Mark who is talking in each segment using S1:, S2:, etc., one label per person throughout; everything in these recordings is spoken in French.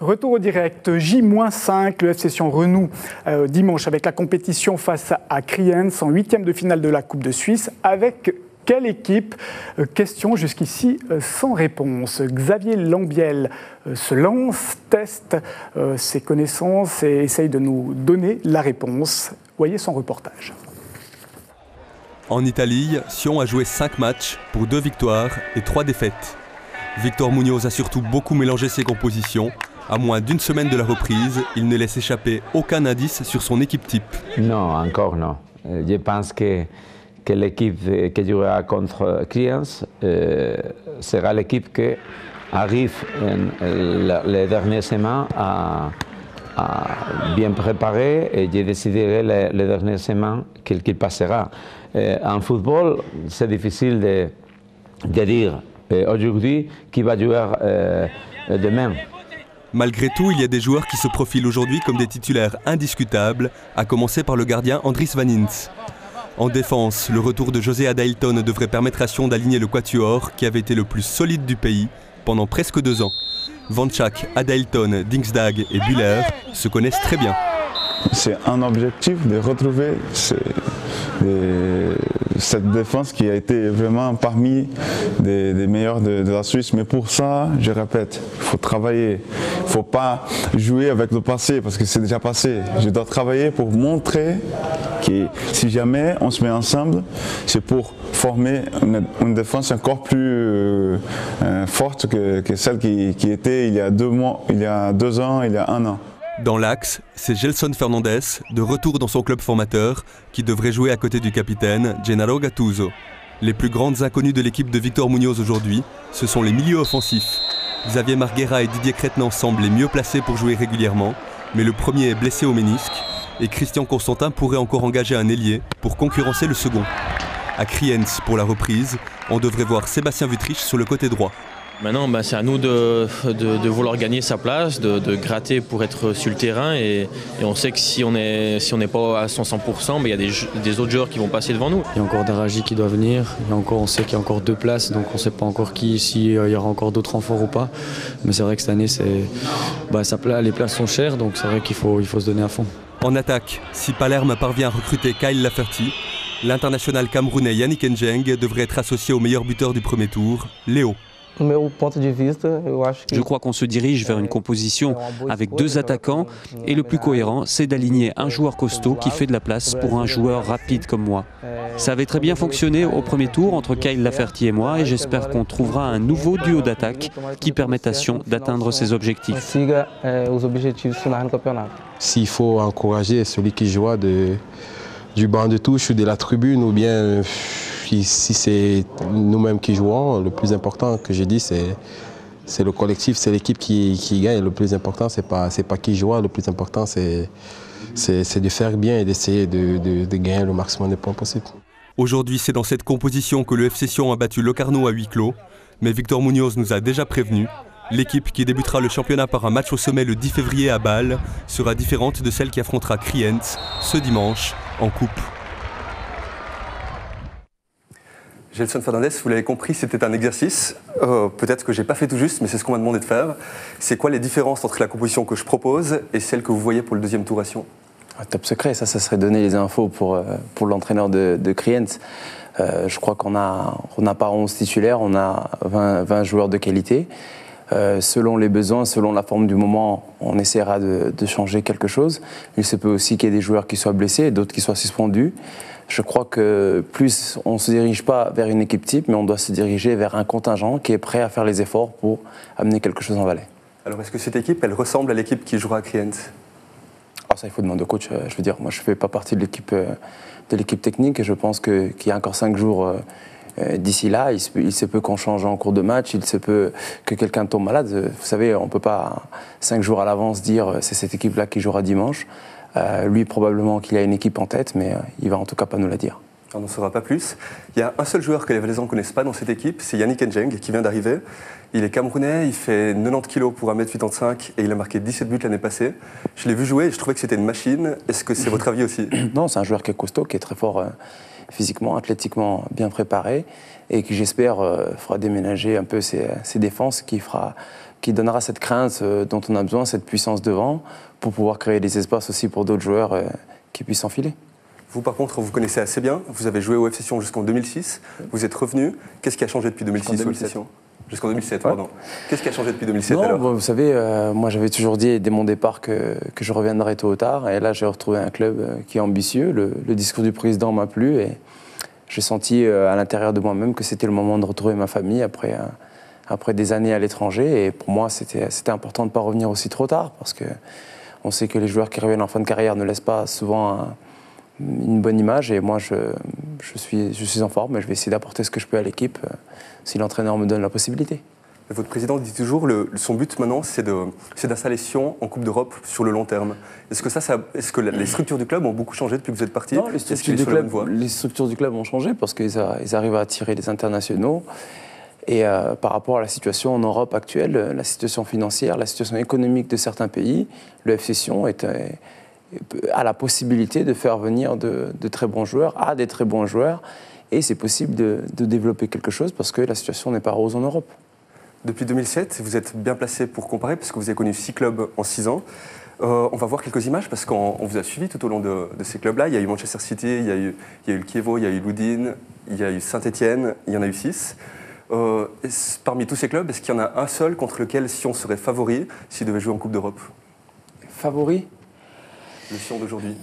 S1: Retour au direct, J-5, le FC Sion renoue dimanche avec la compétition face à Kriens en 8e de finale de la Coupe de Suisse. Avec quelle équipe? Question jusqu'ici sans réponse. Xavier Lambiel se lance, teste ses connaissances et essaye de nous donner la réponse. Voyez son reportage.
S2: En Italie, Sion a joué 5 matchs pour 2 victoires et 3 défaites. Victor Munoz a surtout beaucoup mélangé ses compositions. À moins d'une semaine de la reprise, il ne laisse échapper aucun indice sur son équipe type.
S3: Non, encore non. Je pense que l'équipe qui jouera contre Kriens sera l'équipe qui arrive les dernières semaines à bien préparer et je déciderai les dernières semaines qu'il passera. En football, c'est difficile de dire aujourd'hui qui va jouer demain.
S2: Malgré tout, il y a des joueurs qui se profilent aujourd'hui comme des titulaires indiscutables, à commencer par le gardien Andris Vanins. En défense, le retour de José Adailton devrait permettre à Sion d'aligner le quatuor qui avait été le plus solide du pays pendant presque 2 ans. Vanchak, Adailton, Dingsdag et Bühler se connaissent très bien.
S4: C'est un objectif de retrouver cette défense qui a été vraiment parmi des meilleurs de la Suisse. Mais pour ça, je répète, il faut travailler. Il ne faut pas jouer avec le passé parce que c'est déjà passé. Je dois travailler pour montrer que si jamais on se met ensemble, c'est pour former une défense encore plus forte que celle qui était il y a 2 mois, il y a 2 ans, il y a 1 an.
S2: Dans l'axe, c'est Gelson Fernandez, de retour dans son club formateur, qui devrait jouer à côté du capitaine Gennaro Gattuso. Les plus grandes inconnues de l'équipe de Victor Munoz aujourd'hui, ce sont les milieux offensifs. Xavier Marguera et Didier Crétenant semblent les mieux placés pour jouer régulièrement, mais le premier est blessé au ménisque et Christian Constantin pourrait encore engager un ailier pour concurrencer le second. À Kriens, pour la reprise, on devrait voir Sébastien Wüttrich sur le côté droit.
S5: Maintenant, c'est à nous de vouloir gagner sa place, de gratter pour être sur le terrain. Et on sait que si on n'est pas à 100%, il y a des autres joueurs qui vont passer devant nous.
S6: Il y a encore Daraji qui doit venir. On sait qu'il y a encore 2 places, donc on ne sait pas encore s'il y aura encore d'autres renforts ou pas. Mais c'est vrai que cette année, les places sont chères, donc c'est vrai qu'il faut se donner à fond.
S2: En attaque, si Palerme parvient à recruter Kyle Lafferty, l'international camerounais Yannick Njeng devrait être associé au meilleur buteur du premier tour, Léo.
S7: Je crois qu'on se dirige vers une composition avec 2 attaquants et le plus cohérent, c'est d'aligner un joueur costaud qui fait de la place pour un joueur rapide comme moi. Ça avait très bien fonctionné au premier tour entre Kyle Lafferty et moi et j'espère qu'on trouvera un nouveau duo d'attaque qui permette à Sion d'atteindre ses objectifs.
S8: S'il faut encourager celui qui joue du banc de touche ou de la tribune ou bien si c'est nous-mêmes qui jouons, le plus important que j'ai dit c'est le collectif, c'est l'équipe qui gagne. Le plus important c'est pas qui joue, le plus important c'est de faire bien et d'essayer de gagner le maximum de points possible.
S2: Aujourd'hui c'est dans cette composition que le FC Sion a battu Locarno à huis clos, mais Victor Munoz nous a déjà prévenu. L'équipe qui débutera le championnat par un match au sommet le 10 février à Bâle sera différente de celle qui affrontera Kriens ce dimanche en coupe.
S9: Gelson Fernandez, vous l'avez compris, c'était un exercice. Peut-être que je n'ai pas fait tout juste, mais c'est ce qu'on m'a demandé de faire. C'est quoi les différences entre la composition que je propose et celle que vous voyez pour le deuxième tour à Sion?
S10: Top secret, ça serait donner les infos pour l'entraîneur de Kriens. Je crois qu'on n'a pas 11 titulaires, on a 20 joueurs de qualité. Selon les besoins, selon la forme du moment, on essaiera de changer quelque chose. Il se peut aussi qu'il y ait des joueurs qui soient blessés, d'autres qui soient suspendus. Je crois que plus on ne se dirige pas vers une équipe type, mais on doit se diriger vers un contingent qui est prêt à faire les efforts pour amener quelque chose en Valais.
S9: Alors est-ce que cette équipe, elle ressemble à l'équipe qui jouera à Kriens?
S10: Ça, il faut demander au coach. Je veux dire, moi, je ne fais pas partie de l'équipe technique et je pense qu'il y a encore 5 jours d'ici là. Il se peut qu'on change en cours de match, il se peut que quelqu'un tombe malade. Vous savez, on ne peut pas 5 jours à l'avance dire c'est cette équipe-là qui jouera dimanche. Lui, probablement qu'il a une équipe en tête, mais il va en tout cas pas nous la dire.
S9: On n'en saura pas plus. Il y a un seul joueur que les Valaisans ne connaissent pas dans cette équipe, c'est Yannick Njeng qui vient d'arriver. Il est camerounais, il fait 90 kg pour 1m85 et il a marqué 17 buts l'année passée. Je l'ai vu jouer et je trouvais que c'était une machine. Est-ce que c'est votre avis aussi?
S10: Non, c'est un joueur qui est costaud, qui est très fort physiquement, athlétiquement bien préparé et qui, j'espère, fera déménager un peu ses défenses, qui fera qui donnera cette crainte dont on a besoin, cette puissance devant, pour pouvoir créer des espaces aussi pour d'autres joueurs qui puissent enfiler.
S9: Vous, par contre, vous connaissez assez bien. Vous avez joué au FC Sion jusqu'en 2006. Vous êtes revenu. Qu'est-ce qui a changé depuis 2006 au FC Sion ? Jusqu'en 2007, pardon. Qu'est-ce qui a changé depuis 2007 alors ?
S10: Vous savez, moi j'avais toujours dit dès mon départ que je reviendrais tôt ou tard. Et là, j'ai retrouvé un club qui est ambitieux. Le discours du président m'a plu et j'ai senti à l'intérieur de moi-même que c'était le moment de retrouver ma famille après des années à l'étranger. Et pour moi, c'était important de ne pas revenir aussi trop tard parce qu'on sait que les joueurs qui reviennent en fin de carrière ne laissent pas souvent une bonne image. Et moi, je suis en forme et je vais essayer d'apporter ce que je peux à l'équipe si l'entraîneur me donne la possibilité.
S9: Votre président dit toujours son but maintenant, c'est d'installer Sion en Coupe d'Europe sur le long terme. Est-ce que les structures du club ont beaucoup changé depuis que vous êtes parti ?
S10: Non, les structures du club ont changé parce qu'ils arrivent à attirer des internationaux. Et par rapport à la situation en Europe actuelle, la situation financière, la situation économique de certains pays, le FC Sion a la possibilité de faire venir de très bons joueurs à des très bons joueurs. Et c'est possible de développer quelque chose parce que la situation n'est pas rose en Europe.
S9: Depuis 2007, vous êtes bien placé pour comparer parce que vous avez connu 6 clubs en 6 ans. On va voir quelques images parce qu'on vous a suivi tout au long de ces clubs-là. Il y a eu Manchester City, il y a eu le Chievo, il y a eu Loudun, il y a eu Saint-Étienne, il y en a eu 6. Parmi tous ces clubs, est-ce qu'il y en a un seul contre lequel Sion serait favori s'il devait jouer en Coupe d'Europe ?
S10: Favori ?
S9: Le Sion d'aujourd'hui.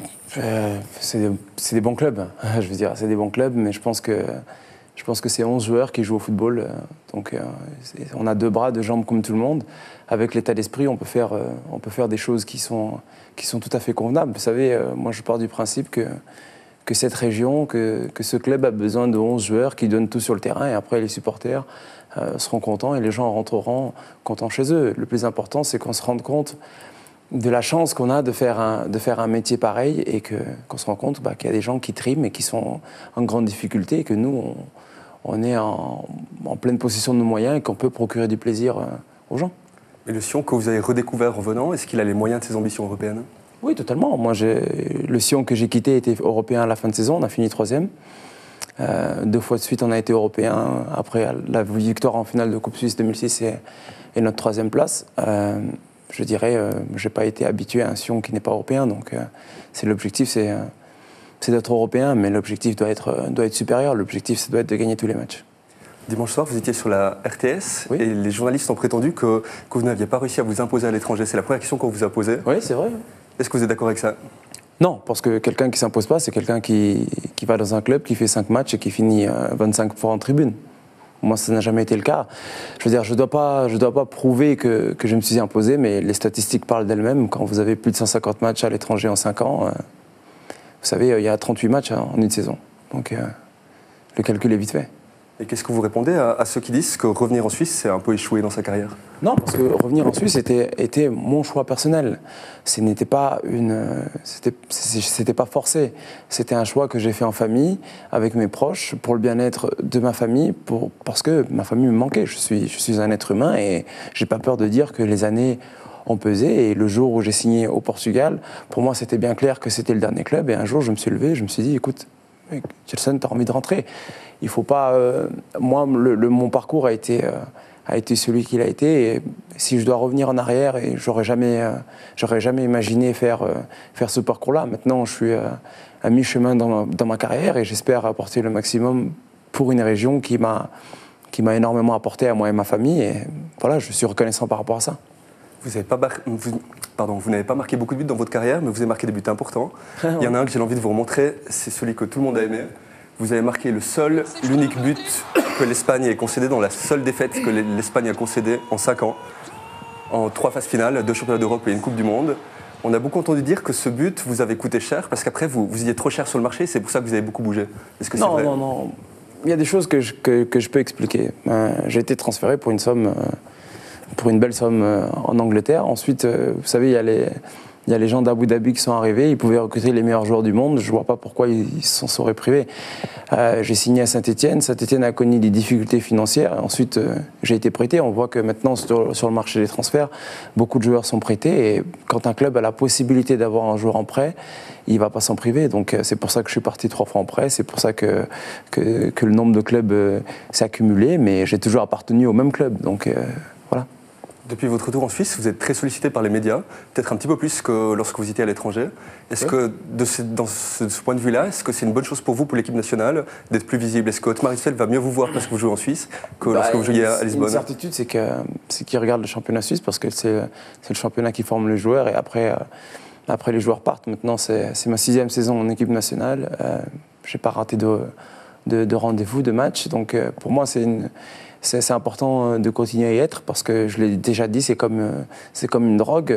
S10: C'est des bons clubs, je veux dire, c'est des bons clubs, mais je pense que c'est 11 joueurs qui jouent au football. Donc on a 2 bras, 2 jambes comme tout le monde. Avec l'état d'esprit, on peut faire des choses qui sont tout à fait convenables. Vous savez, moi je pars du principe que cette région, que ce club a besoin de 11 joueurs qui donnent tout sur le terrain et après les supporters seront contents et les gens rentreront contents chez eux. Le plus important, c'est qu'on se rende compte de la chance qu'on a de faire un métier pareil et qu'on se rend compte qu'il y a des gens qui triment et qui sont en grande difficulté et que nous, on est en pleine possession de nos moyens et qu'on peut procurer du plaisir aux gens.
S9: Et le Sion que vous avez redécouvert en venant, est-ce qu'il a les moyens de ses ambitions européennes ?
S10: Oui, totalement. Moi, le Sion que j'ai quitté était européen à la fin de saison, on a fini 3e. 2 fois de suite, on a été européen après la victoire en finale de Coupe Suisse 2006 et notre 3e place. Je dirais, je n'ai pas été habitué à un Sion qui n'est pas européen, donc l'objectif, c'est d'être européen, mais l'objectif doit être supérieur. L'objectif, ça doit être de gagner tous les matchs.
S9: Dimanche soir, vous étiez sur la RTS,
S10: oui.
S9: Et les journalistes ont prétendu que vous n'aviez pas réussi à vous imposer à l'étranger. C'est la première question qu'on vous a posée.
S10: Oui, c'est vrai.
S9: Est-ce que vous êtes d'accord avec ça ?
S10: Non, parce que quelqu'un qui ne s'impose pas, c'est quelqu'un qui va dans un club, qui fait 5 matchs et qui finit 25 fois en tribune. Moi, ça n'a jamais été le cas. Je veux dire, je dois pas prouver que je me suis imposé, mais les statistiques parlent d'elles-mêmes. Quand vous avez plus de 150 matchs à l'étranger en 5 ans, vous savez, il y a 38 matchs en une saison. Donc, le calcul est vite fait.
S9: Et qu'est-ce que vous répondez à ceux qui disent que revenir en Suisse, c'est un peu échoué dans sa carrière ?
S10: Non, parce que revenir en Suisse était mon choix personnel. Ce n'était pas c'était pas forcé. C'était un choix que j'ai fait en famille, avec mes proches, pour le bien-être de ma famille, parce que ma famille me manquait. Je suis un être humain et j'ai pas peur de dire que les années ont pesé. Et le jour où j'ai signé au Portugal, pour moi, c'était bien clair que c'était le dernier club. Et un jour, je me suis levé, je me suis dit, écoute, Gelson, t'as envie de rentrer. Il faut pas. Moi, mon parcours a été celui qu'il a été. Et si je dois revenir en arrière, et j'aurais jamais imaginé faire ce parcours-là. Maintenant, je suis à mi-chemin dans ma carrière et j'espère apporter le maximum pour une région qui m'a énormément apporté à moi et ma famille. Et voilà, je suis reconnaissant par rapport à ça.
S9: Vous n'avez pas marqué beaucoup de buts dans votre carrière, mais vous avez marqué des buts importants. Il y en a un que j'ai envie de vous remontrer, c'est celui que tout le monde a aimé. Vous avez marqué l'unique but que l'Espagne ait concédé dans la seule défaite que l'Espagne a concédée en 5 ans, en 3 phases finales, 2 championnats d'Europe et une Coupe du Monde. On a beaucoup entendu dire que ce but vous avait coûté cher, parce qu'après vous étiez trop cher sur le marché, c'est pour ça que vous avez beaucoup bougé. Est-ce que c'est vrai ?
S10: Non. Il y a des choses que je peux expliquer. J'ai été transféré pour une belle somme en Angleterre. Ensuite, vous savez, il y a les gens d'Abu Dhabi qui sont arrivés, ils pouvaient recruter les meilleurs joueurs du monde, je ne vois pas pourquoi ils s'en seraient privés. J'ai signé à Saint-Étienne, Saint-Étienne a connu des difficultés financières, ensuite j'ai été prêté, on voit que maintenant sur le marché des transferts, beaucoup de joueurs sont prêtés et quand un club a la possibilité d'avoir un joueur en prêt, il ne va pas s'en priver, donc c'est pour ça que je suis parti 3 fois en prêt, c'est pour ça que le nombre de clubs s'est accumulé, mais j'ai toujours appartenu au même club, donc voilà.
S9: Depuis votre retour en Suisse, vous êtes très sollicité par les médias, peut-être un petit peu plus que lorsque vous étiez à l'étranger. Est-ce que, dans ce point de vue-là, est-ce que c'est une bonne chose pour vous, pour l'équipe nationale, d'être plus visible? Est-ce que Otmar Hitzfeld va mieux vous voir parce que vous jouez en Suisse que lorsque vous jouiez à Lisbonne?
S10: Une certitude, c'est qu'ils regardent le championnat suisse parce que c'est le championnat qui forme les joueurs et après les joueurs partent. Maintenant, c'est ma 6e saison en équipe nationale. Je n'ai pas raté de rendez-vous, de match. Donc pour moi, c'est important de continuer à y être parce que je l'ai déjà dit, c'est comme une drogue.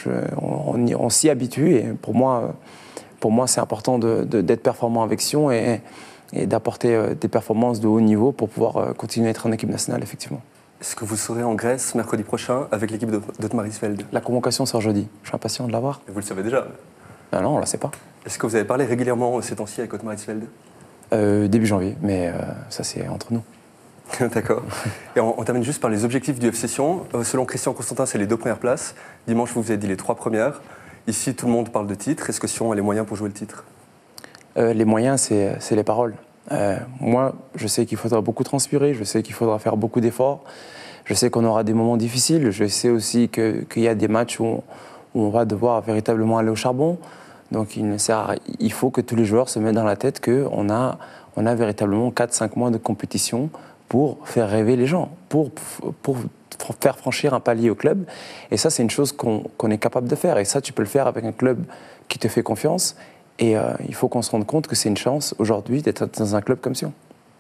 S10: On s'y habitue et pour moi c'est important d'être performant avec Sion et d'apporter des performances de haut niveau pour pouvoir continuer à être en équipe nationale, effectivement.
S9: Est-ce que vous serez en Grèce mercredi prochain avec l'équipe d'Otmar Hitzfeld?
S10: La convocation sort jeudi. Je suis impatient de la voir.
S9: Et vous le savez déjà?
S10: Non, on ne la sait pas.
S9: Est-ce que vous avez parlé régulièrement ces temps-ci avec Otmar Hitzfeld?
S10: Début janvier, mais ça c'est entre nous.
S9: D'accord. Et on termine juste par les objectifs du FC Sion. Selon Christian Constantin, c'est les 2 premières places. Dimanche, vous avez dit les 3 premières. Ici, tout le monde parle de titre. Est-ce que Sion a les moyens pour jouer le titre?
S10: Les moyens, c'est les paroles. Moi, je sais qu'il faudra beaucoup transpirer. Je sais qu'il faudra faire beaucoup d'efforts. Je sais qu'on aura des moments difficiles. Je sais aussi qu'il y a des matchs où on va devoir véritablement aller au charbon. Donc, il faut que tous les joueurs se mettent dans la tête qu'on a véritablement 4-5 mois de compétition pour faire rêver les gens, pour faire franchir un palier au club. Et ça, c'est une chose qu'on est capable de faire. Et ça, tu peux le faire avec un club qui te fait confiance. Et il faut qu'on se rende compte que c'est une chance aujourd'hui d'être dans un club comme Sion.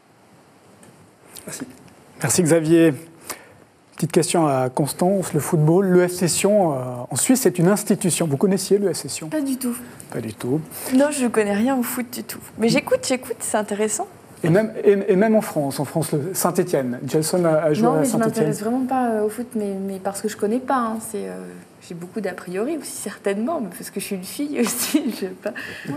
S9: Merci.
S1: Merci Xavier. Petite question à Constance, le football. Le FC Sion, en Suisse, c'est une institution. Vous connaissiez le FC Sion?
S11: Pas du tout.
S1: Pas du tout.
S11: Non, je ne connais rien au foot du tout. Mais j'écoute, c'est intéressant.
S1: Et même en France, le Saint-Étienne. Gelson a joué à Saint-Étienne.
S11: Non, mais je ne m'intéresse vraiment pas au foot, mais parce que je ne connais pas. Hein. J'ai beaucoup d'a priori aussi, certainement, mais parce que je suis une fille aussi. Je sais pas.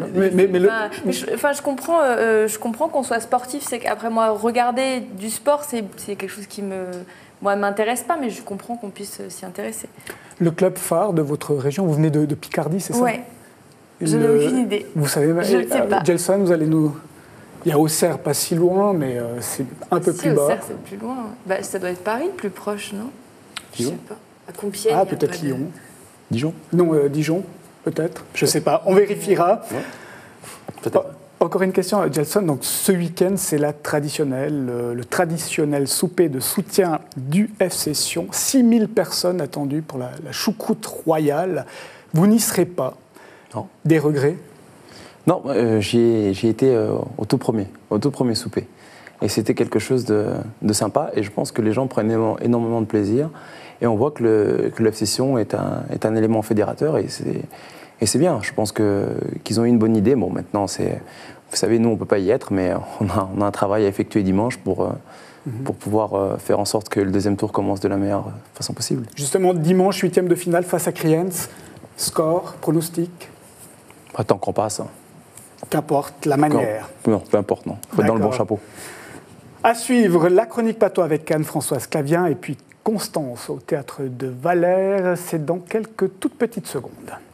S11: Je comprends qu'on soit sportif. C'est qu'après, moi, regarder du sport, c'est quelque chose qui m'intéresse pas, mais je comprends qu'on puisse s'y intéresser.
S1: Le club phare de votre région, vous venez de Picardie, c'est ça?
S11: Oui, je n'ai aucune idée.
S1: Vous savez,
S11: je ne sais pas.
S1: Gelson, vous allez nous... Il y a Auxerre, pas si loin, mais c'est un peu plus bas.
S11: Auxerre, c'est plus loin. Bah, ça doit être Paris, le plus proche, non? Je ne sais pas. À Compiègne.
S1: Ah, peut-être Lyon.
S10: Dijon?
S1: Non, Dijon, peut-être. Je ne sais pas. On vérifiera.
S10: Ouais. Peut-être.
S1: Encore une question à Gelson. Donc, ce week-end, c'est le traditionnel souper de soutien du FC Sion. 6000 personnes attendues pour la choucroute royale. Vous n'y serez pas.
S10: Non.
S1: Des regrets?
S10: Non, j'y ai été au tout premier souper. Et c'était quelque chose de sympa. Et je pense que les gens prennent énormément de plaisir. Et on voit que le FC Sion est un élément fédérateur. Et c'est bien. Je pense qu'ils ont eu une bonne idée. Bon, maintenant, vous savez, nous, on ne peut pas y être, mais on a un travail à effectuer dimanche pour pouvoir faire en sorte que le deuxième tour commence de la meilleure façon possible.
S1: Justement, dimanche, 8e de finale face à Kriens. Score, pronostic?
S10: Tant qu'on passe.
S1: Qu'importe la manière.
S10: Non, peu importe, non. Il faut être dans le bon chapeau.
S1: À suivre, la chronique Patois avec Anne-Françoise Clavien et puis Constance au Théâtre de Valère. C'est dans quelques toutes petites secondes.